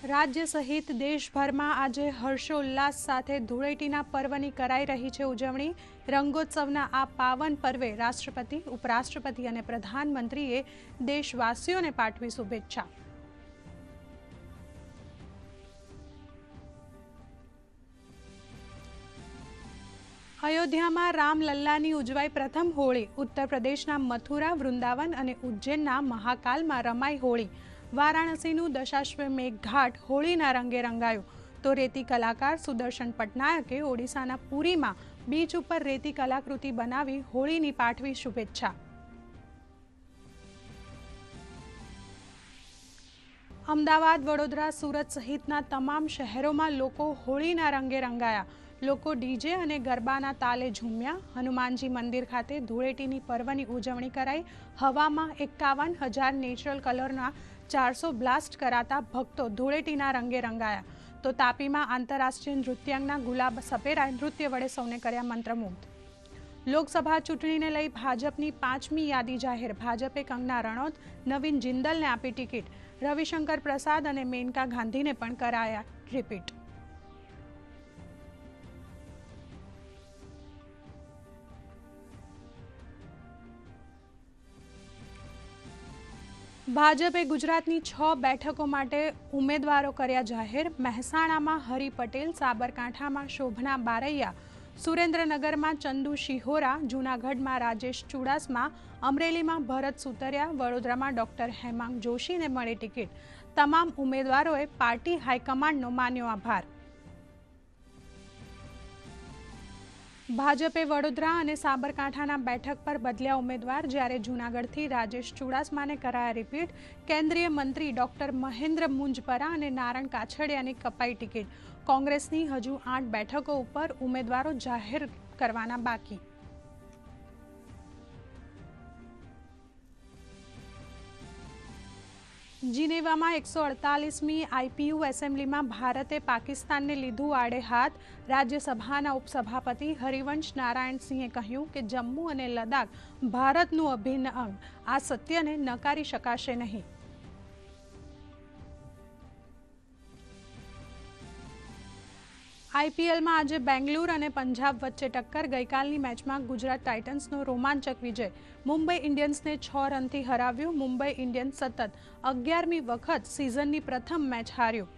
राज्य सहित देशभर में आज हर्षोल्लास साथे धूळेटीना पर्वनी कराई रही है उजवणी। रंगोत्सवना आ पावन पर्वे राष्ट्रपति, उपराष्ट्रपति और प्रधानमंत्रीए देशवासीओने पाठवी शुभेच्छा। अयोध्या में रामलल्लानी उजवाई प्रथम होળી। उत्तर प्रदेशना मथुरा, वृंदावन और उज्जैनना महाकाल में रमाई होળી। वाराणसीનું દશાશ્વમેઘ ઘાટ હોળીના રંગે રંગાયું તો રેતી કલાકાર સુદર્શન પટનાયકે ઓડિશાના પુરીમાં બીચ ઉપર રેતી કલાકૃતિ બનાવી હોળીની પાઠવી શુભેચ્છા। અમદાવાદ, વડોદરા, સુરત સહિતના તમામ શહેરોમાં લોકો હોળીના રંગે રંગાયા। લોકો ડીજે અને ગરબાના તાલે ઝૂમ્યા। હનુમાનજી મંદિર ખાતે ધૂળેટીની પર્વની ઉજવણી કરાઈ। હવામાં 51,000 નેચરલ કલરના 400 બ્લાસ્ટ कराता भक्तों धूळेटीना रंगे रंगाया। तो तापी में आंतरराष्ट्रीय नृत्यांगना गुलाब सपेराए नृत्य वडे सौने कर्या मंत्रमुग्ध। लोकसभा चूंटणी ने लई भाजपनी 5मी यादी जाहिर। भाजपे कंगना रणौत, नवीन जिंदल ने आपी टिकीट। रविशंकर प्रसाद और मेनका गांधी ने पण कराया रिपीट। भाजपे गुजरातनी 6 बैठकों माटे उम्मीदवारों कर्या जाहिर। महेसाणा में हरि पटेल, साबरकांठा में शोभना बारैया, सुरेन्द्रनगर में चंदू शिहोरा, जूनागढ़ में राजेश चुड़ासमा, अमरेली में भरत सुतरिया, वडोदरा में डॉक्टर हेमांग जोशी ने मळी टिकीट। तमाम उम्मीदवारों पार्टी हाईकमांडनो मान्यो आभार। भाजपे वडोदरा और साबरकांठाना बैठक पर बदल्या उम्मीदवार, ज्यारे जूनागढ़थी राजेश चुड़ासमाने कराया रिपीट। केंद्रीय मंत्री डॉक्टर महेंद्र मुंजपरा और नारायण काछड़ियानी कपाई टिकीट। कांग्रेसनी हजू 8 बैठकों पर उम्मीदवारों जाहिर करवाना बाकी। जिनेवा में 148मी आईपीयू एसेम्बली में भारते पाकिस्तान ने लीधु आड़े हाथ। राज्यसभाना उपसभापति हरिवंश नारायण सिंहे कह્યું કે जम्मू और लद्दाख भारतનું अभिन्न अंग। आ सत्य ने नकारी शकाशे नहीं। आईपीएल में आज बेंगलुरु और पंजाब वच्चे टक्कर। गईकालनी मैच में गुजरात टाइटन्सनो रोमांचक विजय। मुंबई इंडियन्स ने 6 रनथी हराव्યું। मुंबई इंडियन्स सतत 11મી વખત सीजननी प्रथम मैच हार्યું।